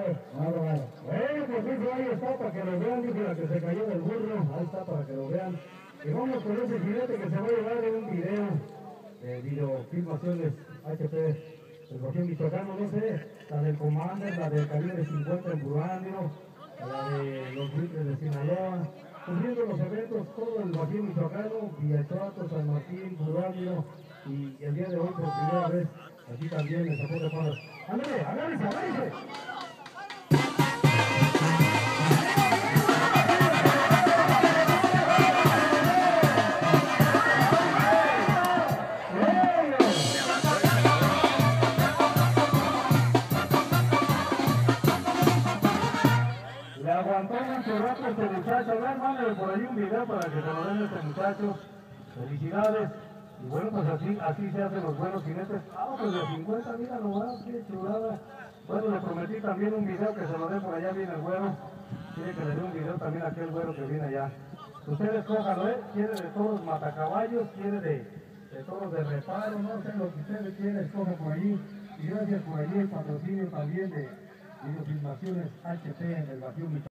Bárbaro. Bueno, pues eso ahí está para que lo vean, dijo la que se cayó del burro, ahí está para que lo vean. Y vamos con ese jinete que se va a llevar de un video de videofilmaciones HP, el Bajío Michoacano, no sé, la del Commander, la del calibre 50 en Burándio, la de los Rifles de Sinaloa, cubriendo los eventos, todo el Bajío Michoacano, Villachuato, San Martín, Burándio, y el día de hoy por primera vez, aquí también en Zapote Palos. ¡Ándale, agárrese, agárrese! Le aguantó mucho rato este muchacho. A ver, mándale por ahí un video para que se lo den a este muchacho. Felicidades. Y bueno, pues así se hacen los buenos jinetes. Ah, pues de 50, mira nomás, qué chulada. Bueno, le prometí también un video que se lo dé por allá, viene el güero. Quiere que le dé un video también a aquel güero que viene allá. Ustedes cójanlo, ¿eh? Quiere de toros matacaballos, quiere de toros de reparo, no sé lo que ustedes quieran, escojan por allí. Y gracias por allí el patrocinio también de videofilmaciones HP en el Bajío Michoacán.